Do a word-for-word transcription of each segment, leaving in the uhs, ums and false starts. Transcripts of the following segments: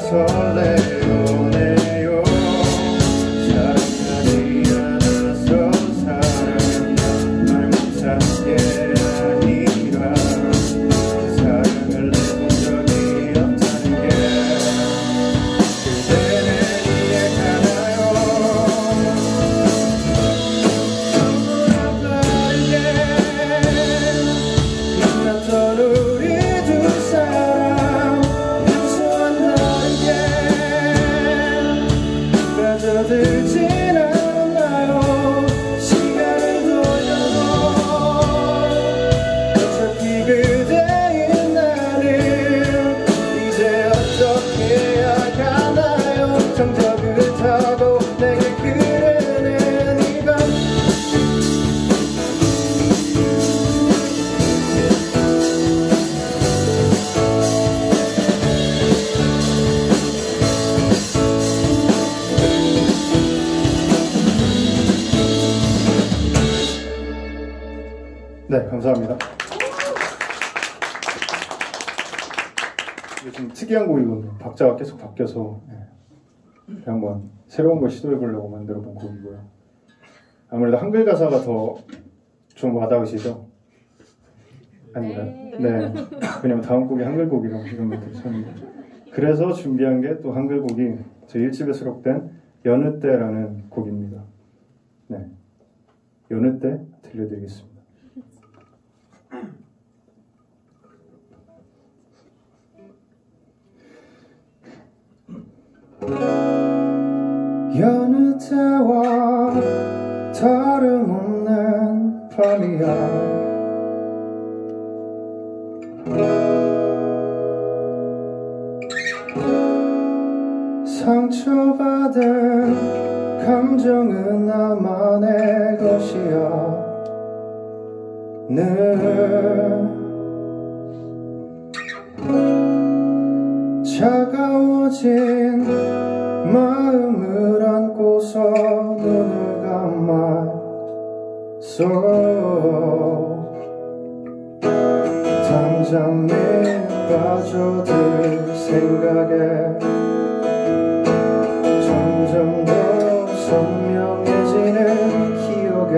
설레어내요. 사랑하지 않아서 사랑한다 말 못한 게 아니라 사랑을 해본 적이 없다는 게 그대는 이해하나요? 너무나 다르게 만났던 우리 두 사람 유수한 다르게 빠져들진 않았나요? 시간을 돌려도 어차피 그대인 나를 이제 어떻게 해야 하나요? 정적을 타고 내게 그르는 이 밤 네, 감사합니다. 이게 좀 특이한 곡이거든요. 박자가 계속 바뀌어서 네. 한번 새로운 걸 시도해보려고 만들어본 곡이고요. 아무래도 한글 가사가 더 좀 와닿으시죠? 아닌가요? 네. 왜냐면 다음 곡이 한글 곡이라고 이런 것들이 쳤는데 그래서 준비한 게 또 한글 곡이 제 일 집에 수록된 여느 때라는 곡입니다. 네, 여느 때 들려드리겠습니다. 여느 때와 다름없는 밤이야. 상처받은 감정은 나만의 것이야. 늘 차가워진 마음을 안고서 눈을 감았어. 당장 매일 빠져들 생각에 점점 더 선명해지는 기억에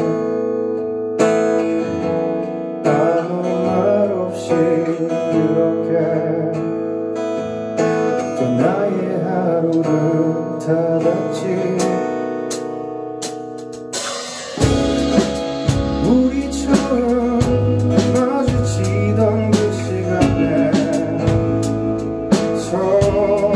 아무 말 없이 그렇게 또 나의 하루를 닫았지. 우리 처음 마주치던 그 시간에 서